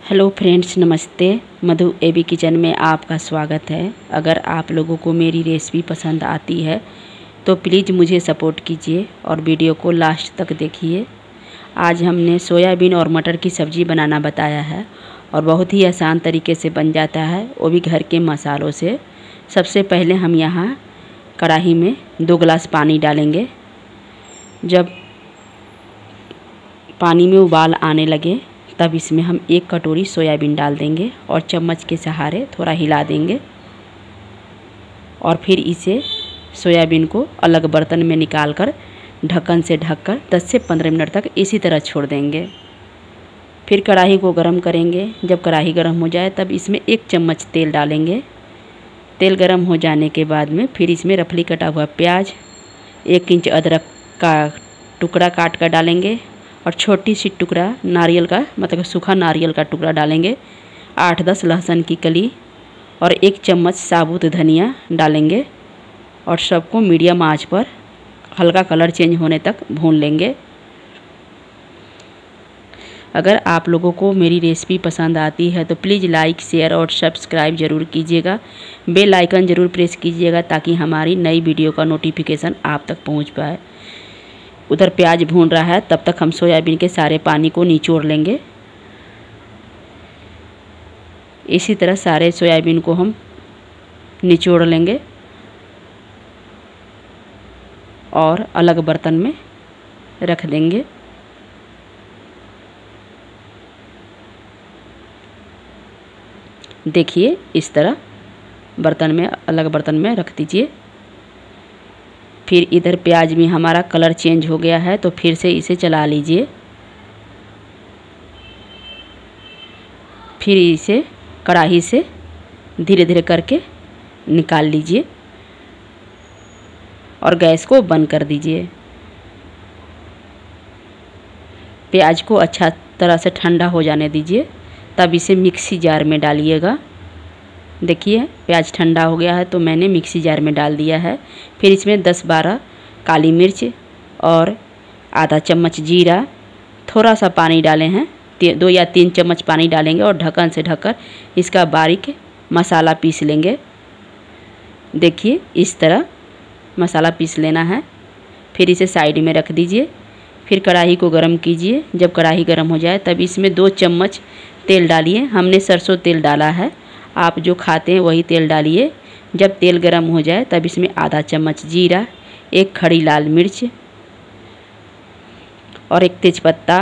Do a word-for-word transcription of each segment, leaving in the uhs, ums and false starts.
Hello friends, नमस्ते। मधु AB kitchen में आपका स्वागत है। अगर आप लोगों को मेरी रेसिपी पसंद आती है तो प्लीज़ मुझे सपोर्ट कीजिए और वीडियो को लास्ट तक देखिए। आज हमने सोयाबीन और मटर की सब्ज़ी बनाना बताया है और बहुत ही आसान तरीके से बन जाता है, वो भी घर के मसालों से। सबसे पहले हम यहाँ कढ़ाई में दो गिलास पानी डालेंगे। जब पानी में उबाल आने लगे तब इसमें हम एक कटोरी सोयाबीन डाल देंगे और चम्मच के सहारे थोड़ा हिला देंगे और फिर इसे सोयाबीन को अलग बर्तन में निकालकर ढक्कन से ढककर दस से पंद्रह मिनट तक इसी तरह छोड़ देंगे। फिर कढ़ाई को गरम करेंगे। जब कढ़ाई गरम हो जाए तब इसमें एक चम्मच तेल डालेंगे। तेल गरम हो जाने के बाद में फिर इसमें रफली कटा हुआ प्याज, एक इंच अदरक का टुकड़ा काट कर डालेंगे और छोटी सी टुकड़ा नारियल का, मतलब सूखा नारियल का टुकड़ा डालेंगे। आठ दस लहसुन की कली और एक चम्मच साबुत धनिया डालेंगे और सबको मीडियम आंच पर हल्का कलर चेंज होने तक भून लेंगे। अगर आप लोगों को मेरी रेसिपी पसंद आती है तो प्लीज़ लाइक, शेयर और सब्सक्राइब ज़रूर कीजिएगा। बेल आइकन ज़रूर प्रेस कीजिएगा ताकि हमारी नई वीडियो का नोटिफिकेशन आप तक पहुंच पाए। उधर प्याज भून रहा है तब तक हम सोयाबीन के सारे पानी को निचोड़ लेंगे। इसी तरह सारे सोयाबीन को हम निचोड़ लेंगे और अलग बर्तन में रख देंगे। देखिए, इस तरह बर्तन में, अलग बर्तन में रख दीजिए। फिर इधर प्याज में हमारा कलर चेंज हो गया है तो फिर से इसे चला लीजिए। फिर इसे कढ़ाई से धीरे धीरे करके निकाल लीजिए और गैस को बंद कर दीजिए। प्याज को अच्छा तरह से ठंडा हो जाने दीजिए, तब इसे मिक्सी जार में डालिएगा। देखिए, प्याज ठंडा हो गया है तो मैंने मिक्सी जार में डाल दिया है। फिर इसमें दस बारह काली मिर्च और आधा चम्मच जीरा, थोड़ा सा पानी डाले हैं, दो या तीन चम्मच पानी डालेंगे और ढक्कन से ढककर इसका बारीक मसाला पीस लेंगे। देखिए, इस तरह मसाला पीस लेना है। फिर इसे साइड में रख दीजिए। फिर कढ़ाई को गरम कीजिए। जब कढ़ाई गरम हो जाए तब इसमें दो चम्मच तेल डालिए। हमने सरसों तेल डाला है, आप जो खाते हैं वही तेल डालिए। जब तेल गरम हो जाए तब इसमें आधा चम्मच जीरा, एक खड़ी लाल मिर्च और एक तेज़पत्ता,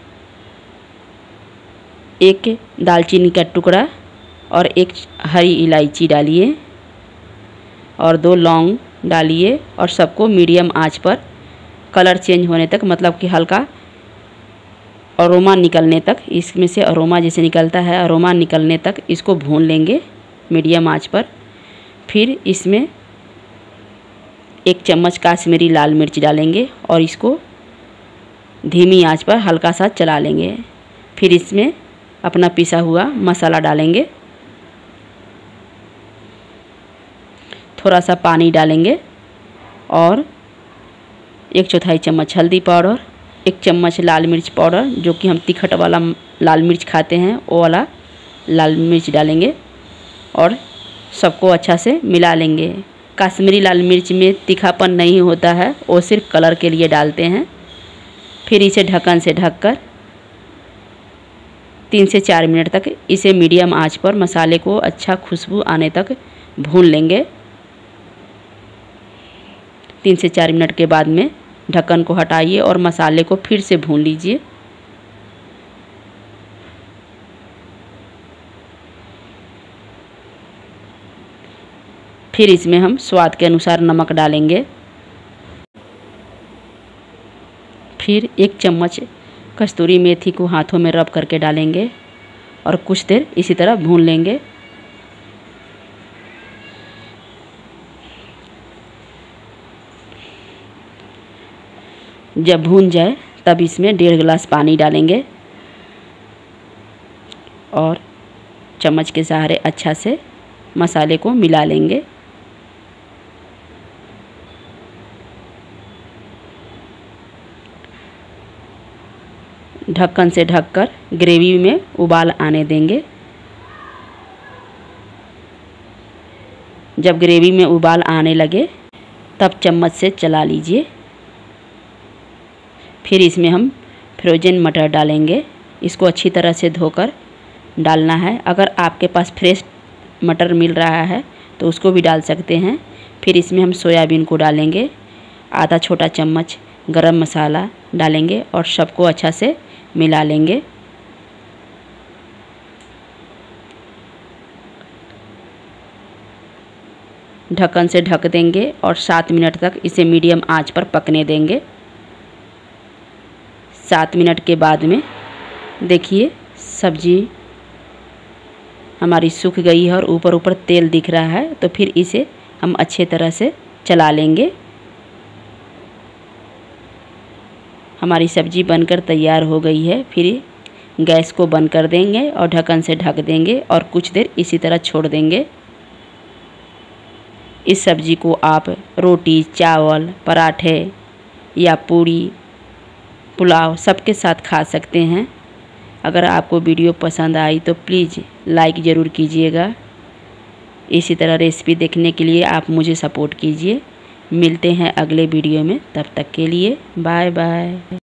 एक दालचीनी का टुकड़ा और एक हरी इलायची डालिए और दो लौंग डालिए और सबको मीडियम आंच पर कलर चेंज होने तक, मतलब कि हल्का अरोमा निकलने तक, इसमें से अरोमा जैसे निकलता है, अरोमा निकलने तक इसको भून लेंगे मीडियम आंच पर। फिर इसमें एक चम्मच काश्मीरी लाल मिर्च डालेंगे और इसको धीमी आंच पर हल्का सा चला लेंगे। फिर इसमें अपना पिसा हुआ मसाला डालेंगे, थोड़ा सा पानी डालेंगे और एक चौथाई चम्मच हल्दी पाउडर, एक चम्मच लाल मिर्च पाउडर, जो कि हम तीखट वाला लाल मिर्च खाते हैं वो वाला लाल मिर्च डालेंगे और सबको अच्छा से मिला लेंगे। कश्मीरी लाल मिर्च में तीखापन नहीं होता है, वो सिर्फ कलर के लिए डालते हैं। फिर इसे ढक्कन से ढककर तीन से चार मिनट तक इसे मीडियम आंच पर मसाले को अच्छा खुशबू आने तक भून लेंगे। तीन से चार मिनट के बाद में ढक्कन को हटाइए और मसाले को फिर से भून लीजिए। फिर इसमें हम स्वाद के अनुसार नमक डालेंगे। फिर एक चम्मच कस्तूरी मेथी को हाथों में रब करके डालेंगे और कुछ देर इसी तरह भून लेंगे। जब भून जाए तब इसमें डेढ़ गिलास पानी डालेंगे और चम्मच के सहारे अच्छा से मसाले को मिला लेंगे। ढक्कन से ढककर ग्रेवी में उबाल आने देंगे। जब ग्रेवी में उबाल आने लगे तब चम्मच से चला लीजिए। फिर इसमें हम फ्रोज़न मटर डालेंगे। इसको अच्छी तरह से धोकर डालना है। अगर आपके पास फ्रेश मटर मिल रहा है तो उसको भी डाल सकते हैं। फिर इसमें हम सोयाबीन को डालेंगे। आधा छोटा चम्मच गरम मसाला डालेंगे और सबको अच्छा से मिला लेंगे। ढक्कन से ढक देंगे और सात मिनट तक इसे मीडियम आंच पर पकने देंगे। सात मिनट के बाद में देखिए सब्जी हमारी सूख गई है और ऊपर ऊपर तेल दिख रहा है, तो फिर इसे हम अच्छे तरह से चला लेंगे। हमारी सब्जी बनकर तैयार हो गई है। फिर गैस को बंद कर देंगे और ढक्कन से ढक देंगे और कुछ देर इसी तरह छोड़ देंगे। इस सब्ज़ी को आप रोटी, चावल, पराठे या पूड़ी, पुलाव सबके साथ खा सकते हैं। अगर आपको वीडियो पसंद आई तो प्लीज़ लाइक ज़रूर कीजिएगा। इसी तरह रेसिपी देखने के लिए आप मुझे सपोर्ट कीजिए। मिलते हैं अगले वीडियो में, तब तक के लिए बाय बाय।